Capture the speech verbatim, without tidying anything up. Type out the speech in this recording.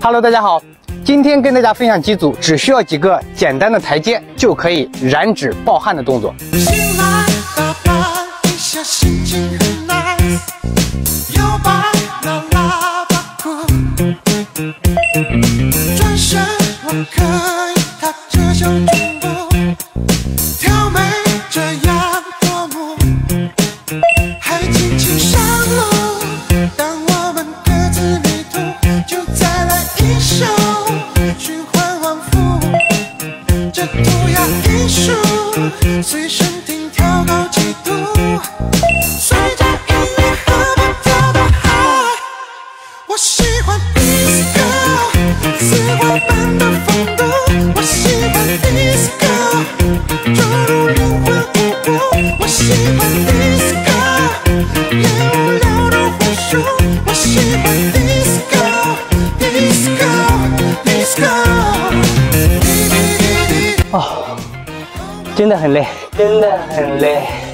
Hello， 大家好，今天跟大家分享几组只需要几个简单的台阶就可以燃脂爆汗的动作。醒来打扮一下，心情很 nice， 摇摆了喇叭裤，转身我可以踏着小臀部，挑眉这样夺目，还轻轻上路。当我们各自迷途，就再来一首循环往复，这涂鸦艺术随身听调高几度，随着音乐和我跳到嗨。我喜欢 disco 丝滑般的风度，我喜欢 disco 走入灵魂舞步，我喜欢 disco 烟雾缭绕火树，我喜欢 disco disco disco。哦，真的很累，真的很累。